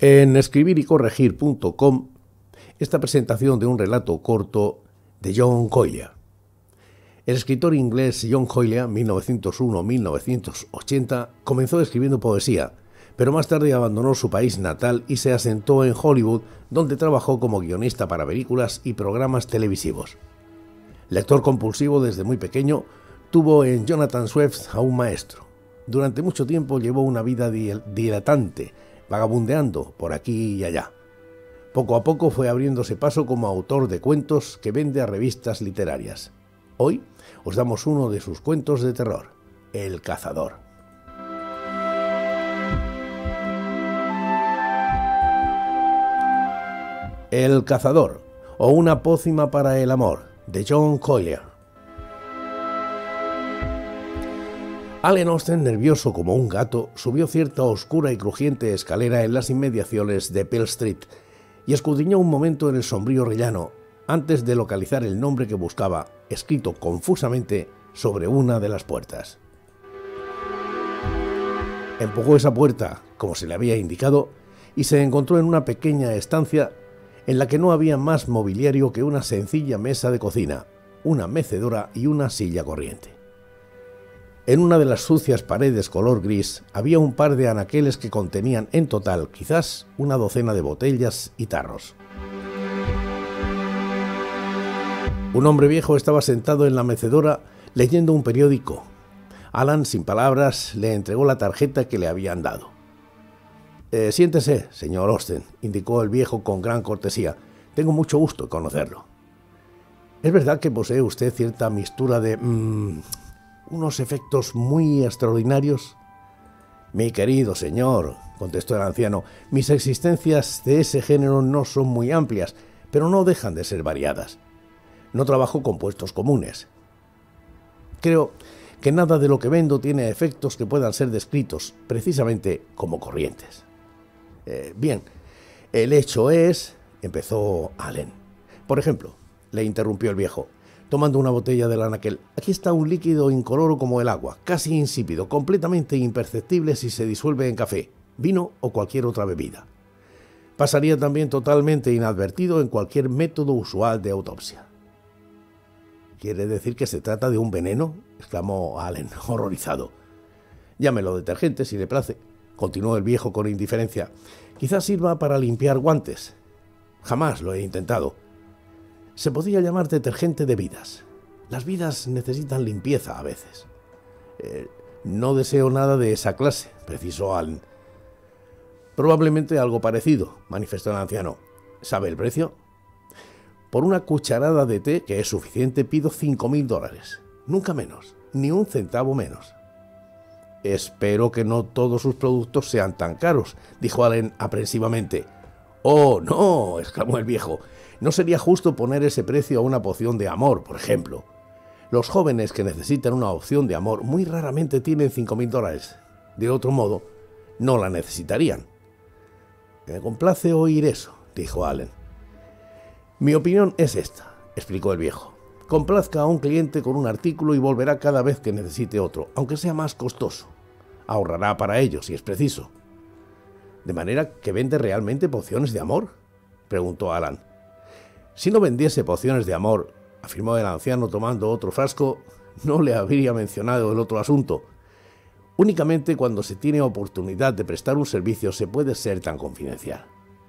En escribirycorregir.com, esta presentación de un relato corto de John Coyle. El escritor inglés John Coyle, 1901-1980, comenzó escribiendo poesía, pero más tarde abandonó su país natal y se asentó en Hollywood, donde trabajó como guionista para películas y programas televisivos. Lector compulsivo desde muy pequeño, tuvo en Jonathan Swift a un maestro. Durante mucho tiempo llevó una vida diletante, vagabundeando por aquí y allá. Poco a poco fue abriéndose paso como autor de cuentos que vende a revistas literarias. Hoy os damos uno de sus cuentos de terror, El cazador. El cazador, o una pócima para el amor, de John Coyle. Allen Austen, nervioso como un gato, subió cierta oscura y crujiente escalera en las inmediaciones de Pell Street y escudriñó un momento en el sombrío rellano antes de localizar el nombre que buscaba, escrito confusamente sobre una de las puertas. Empujó esa puerta, como se le había indicado, y se encontró en una pequeña estancia en la que no había más mobiliario que una sencilla mesa de cocina, una mecedora y una silla corriente. En una de las sucias paredes color gris había un par de anaqueles que contenían en total quizás una docena de botellas y tarros. Un hombre viejo estaba sentado en la mecedora leyendo un periódico. Allen, sin palabras, le entregó la tarjeta que le habían dado. Siéntese, señor Austen, indicó el viejo con gran cortesía. Tengo mucho gusto en conocerlo. ¿Es verdad que posee usted cierta mixtura de... unos efectos muy extraordinarios? Mi querido señor, contestó el anciano, mis existencias de ese género no son muy amplias, pero no dejan de ser variadas. No trabajo con puestos comunes. Creo que nada de lo que vendo tiene efectos que puedan ser descritos precisamente como corrientes. Bien, el hecho es... empezó Allen. Por ejemplo, le interrumpió el viejo, tomando una botella del anaquel. Aquí está un líquido incoloro como el agua, casi insípido, completamente imperceptible si se disuelve en café, vino o cualquier otra bebida. Pasaría también totalmente inadvertido en cualquier método usual de autopsia. ¿Quiere decir que se trata de un veneno?, exclamó Allen, horrorizado. Llámelo detergente si le place, continuó el viejo con indiferencia. Quizás sirva para limpiar guantes. Jamás lo he intentado. Se podría llamar detergente de vidas. Las vidas necesitan limpieza a veces. No deseo nada de esa clase, precisó Allen. Probablemente algo parecido, manifestó el anciano. ¿Sabe el precio? Por una cucharada de té, que es suficiente, pido $5,000. Nunca menos, ni un centavo menos. Espero que no todos sus productos sean tan caros, dijo Allen aprensivamente. Oh, no, exclamó el viejo. No sería justo poner ese precio a una poción de amor, por ejemplo. Los jóvenes que necesitan una opción de amor muy raramente tienen $5,000. De otro modo, no la necesitarían. Me complace oír eso, dijo Allen. Mi opinión es esta, explicó el viejo. Complazca a un cliente con un artículo y volverá cada vez que necesite otro, aunque sea más costoso. Ahorrará para ello, si es preciso. ¿De manera que vende realmente pociones de amor?, preguntó Allen. Si no vendiese pociones de amor, afirmó el anciano tomando otro frasco, no le habría mencionado el otro asunto. Únicamente cuando se tiene oportunidad de prestar un servicio se puede ser tan confidencial.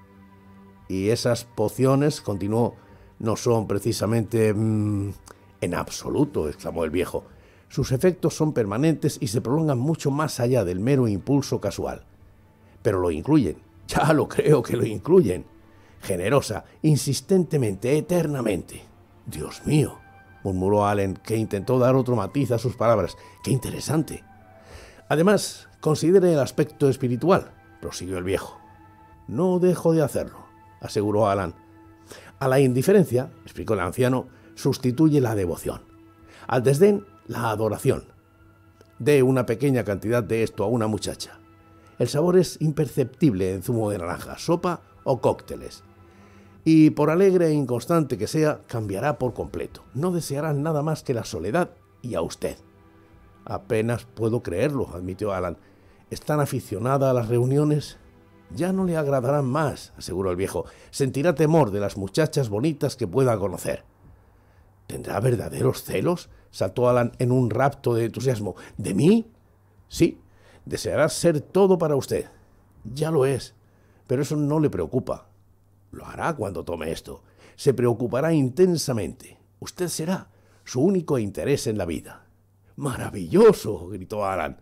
Y esas pociones, continuó, no son precisamente... en absoluto, exclamó el viejo. Sus efectos son permanentes y se prolongan mucho más allá del mero impulso casual. Pero lo incluyen, ya lo creo que lo incluyen. Generosa, insistentemente, eternamente. Dios mío, murmuró Allen, que intentó dar otro matiz a sus palabras. ¡Qué interesante! Además, considere el aspecto espiritual, prosiguió el viejo. No dejo de hacerlo, aseguró Allen. A la indiferencia, explicó el anciano, sustituye la devoción. Al desdén, la adoración. Dé una pequeña cantidad de esto a una muchacha. El sabor es imperceptible en zumo de naranja, sopa o cócteles. Y por alegre e inconstante que sea, cambiará por completo. No deseará nada más que la soledad y a usted. Apenas puedo creerlo, admitió Allen. ¿Es tan aficionada a las reuniones? Ya no le agradarán más, aseguró el viejo. Sentirá temor de las muchachas bonitas que pueda conocer. ¿Tendrá verdaderos celos? Saltó Alan en un rapto de entusiasmo. ¿De mí? Sí, deseará ser todo para usted. Ya lo es, pero eso no le preocupa. Lo hará cuando tome esto. Se preocupará intensamente. Usted será su único interés en la vida. ¡Maravilloso!, gritó Alan.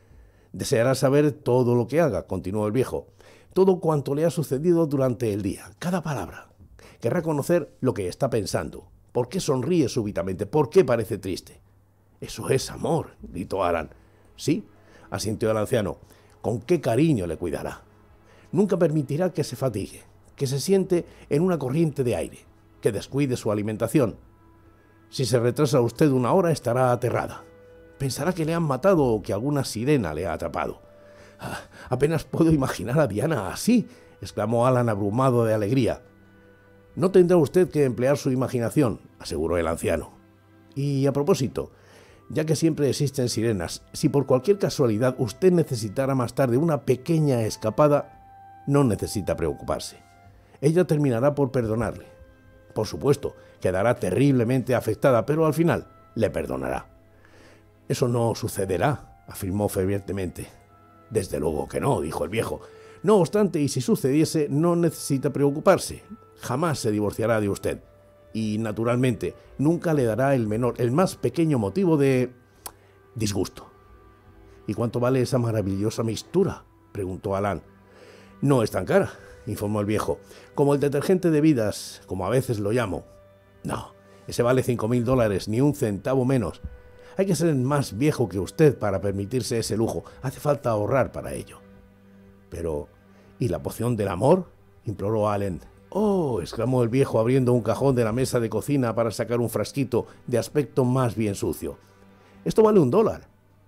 Deseará saber todo lo que haga, continuó el viejo. Todo cuanto le ha sucedido durante el día, cada palabra. Querrá conocer lo que está pensando. ¿Por qué sonríe súbitamente? ¿Por qué parece triste? Eso es amor, gritó Alan. Sí, asintió el anciano. Con qué cariño le cuidará. Nunca permitirá que se fatigue, que se siente en una corriente de aire, que descuide su alimentación. Si se retrasa usted 1 hora, estará aterrada. Pensará que le han matado o que alguna sirena le ha atrapado. Apenas puedo imaginar a Diana así, exclamó Alan abrumado de alegría. No tendrá usted que emplear su imaginación, aseguró el anciano. Y a propósito, ya que siempre existen sirenas, si por cualquier casualidad usted necesitara más tarde una pequeña escapada, no necesita preocuparse. Ella terminará por perdonarle. Por supuesto, quedará terriblemente afectada, pero al final le perdonará. Eso no sucederá, afirmó fervientemente. Desde luego que no, dijo el viejo. No obstante, y si sucediese, no necesita preocuparse. Jamás se divorciará de usted. Y, naturalmente, nunca le dará el más pequeño motivo de disgusto. ¿Y cuánto vale esa maravillosa mixtura?, preguntó Alan. No es tan cara, informó el viejo, como el detergente de vidas, como a veces lo llamo. No, ese vale $5.000, ni un centavo menos. Hay que ser más viejo que usted para permitirse ese lujo. Hace falta ahorrar para ello. Pero, ¿y la poción del amor?, imploró Allen. ¡Oh!, exclamó el viejo abriendo un cajón de la mesa de cocina para sacar un frasquito de aspecto más bien sucio. Esto vale $1.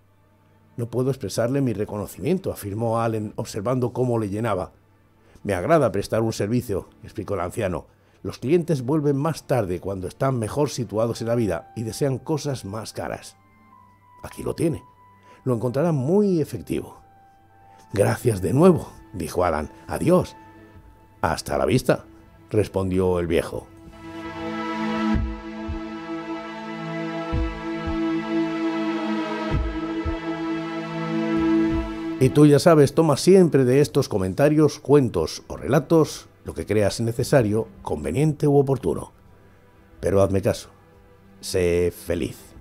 No puedo expresarle mi reconocimiento, afirmó Allen, observando cómo le llenaba. Me agrada prestar un servicio, explicó el anciano. Los clientes vuelven más tarde cuando están mejor situados en la vida y desean cosas más caras. Aquí lo tiene. Lo encontrará muy efectivo. Gracias de nuevo, dijo Alan. Adiós. Hasta la vista, respondió el viejo. Y tú ya sabes, toma siempre de estos comentarios, cuentos o relatos lo que creas necesario, conveniente u oportuno. Pero hazme caso. Sé feliz.